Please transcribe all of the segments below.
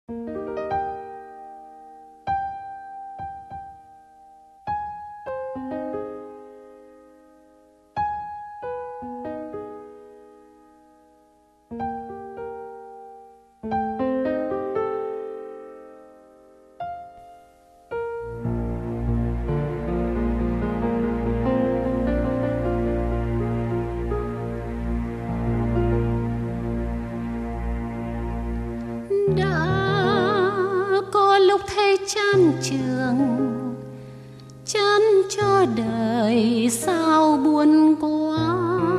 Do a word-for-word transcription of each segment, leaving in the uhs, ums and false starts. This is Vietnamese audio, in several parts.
Đã có lúc thấy chán trường, chán cho đời sao buồn quá.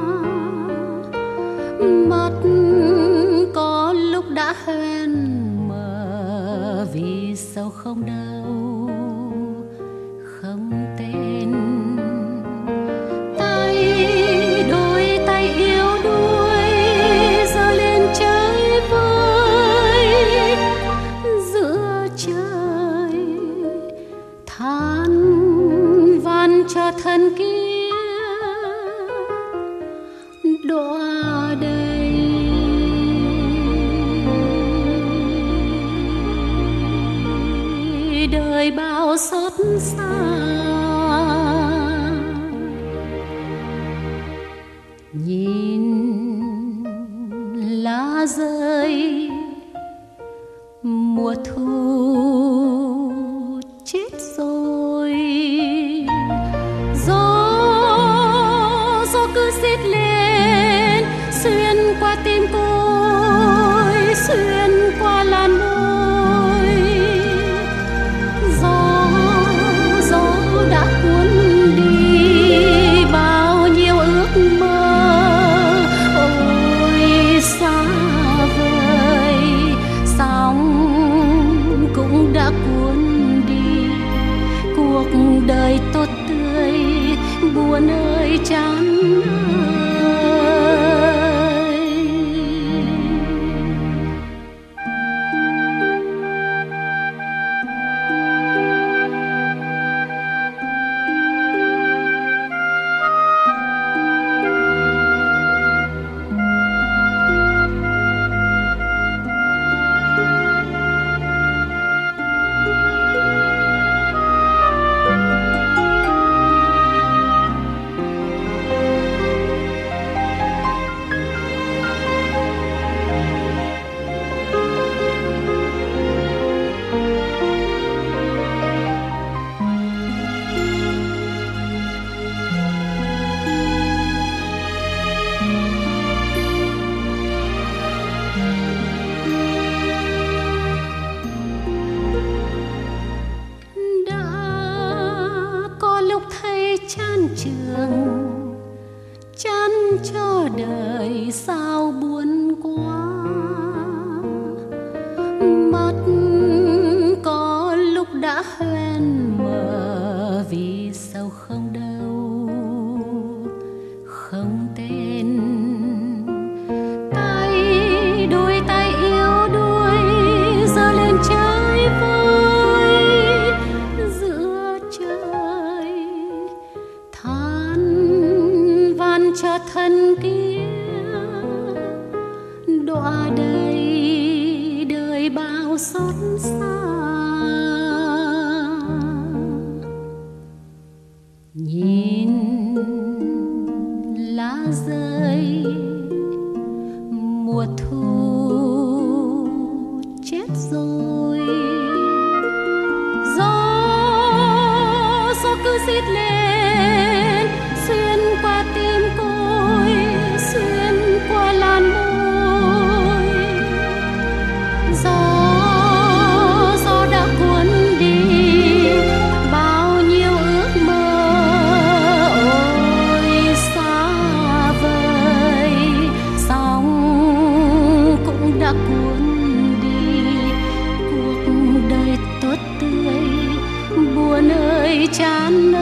Mắt có lúc đã hoen mờ vì sao không đâu không tên. Tay đôi tay yếu đuối giơ lên chơi vơi giữa trời, than van cho thân kia đọa đầy. Đời bao xót xa, nhìn lá rơi mùa thu chết rồi. Gió gió cứ xiết lên xuyên qua tim côi, xuyên qua làn môi. Gió gió đã cuốn đi bao nhiêu ước mơ. Ôi xa vời, sóng cũng đã cuốn đi cuộc đời tốt tươi. Buồn ơi chán chán trường, chán cho đời sao buồn quá. Mắt có lúc đã hoen mờ vì sao không đâu không tên. Tay đôi tay yếu đuối giơ lên chơi vơi giữa trời, than van cho thân kia đọa đầy. Đời bao xót xa, nhìn lá rơi mùa thu chết rồi. Gió gió cứ xiết lên xuyên qua tim côi, xuyên qua làn môi. Gió gió đã cuốn đi bao nhiêu ước mơ. Ôi xa vời, sóng cũng đã cuốn đi cuộc đời tốt tươi. Buồn ơi chán